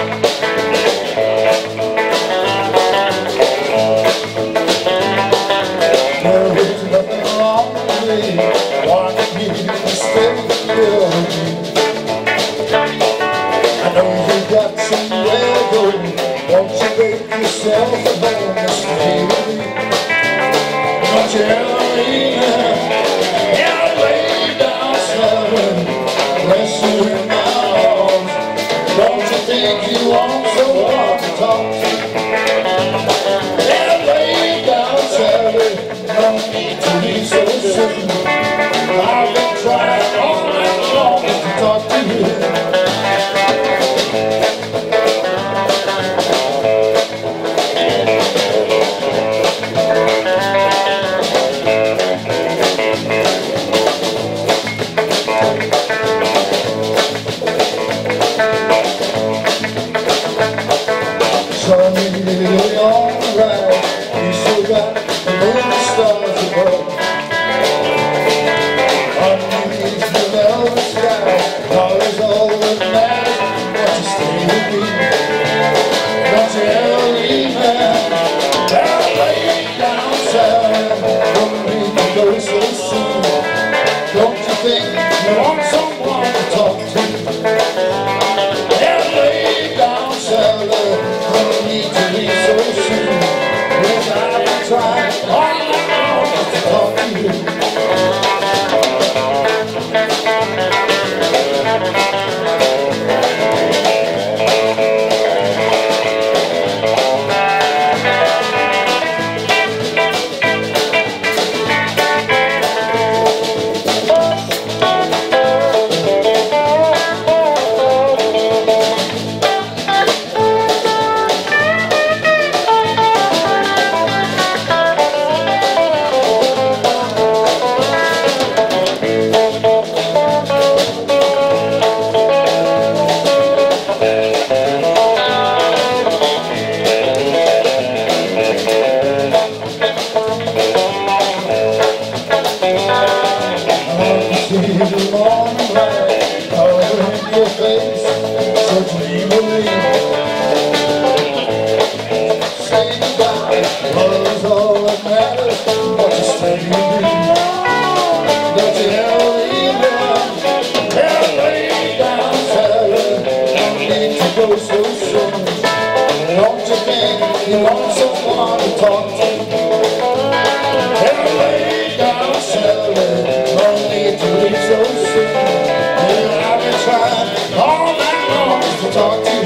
There is nothing wrong with me. Want you to stay here with me. I know you got somewhere to go. Won't you make yourself at home and stay with me? Don't you ever leave me? Yeah, I lay down sleeping, rest you in my arms. Don't you think you want someone to talk to? Yeah, I lay down sleeping. No need to be so soon. I've been trying all night long to talk to you. Tell me you're alright. You still got the moon and stars above. Underneath the velvet sky, colors all that matters. Won't you stay with me? Don't you ever leave me? I'll lay down silent. Don't need to go so soon. Don't you think you want someone to talk to? I'll lay down silent. Don't need to leave so soon. Yes, I've been trying all night long to talk to you. See the morning light coloring your face, so dream of me. Say goodbye, love's all that matters. Won't you stay with me? Don't you ever leave me? Ever lay down silent. Don't need to go so soon. Don't you think you want someone to talk to? Ever lay down silent. So soon, yeah, I've been trying all night long to talk to you.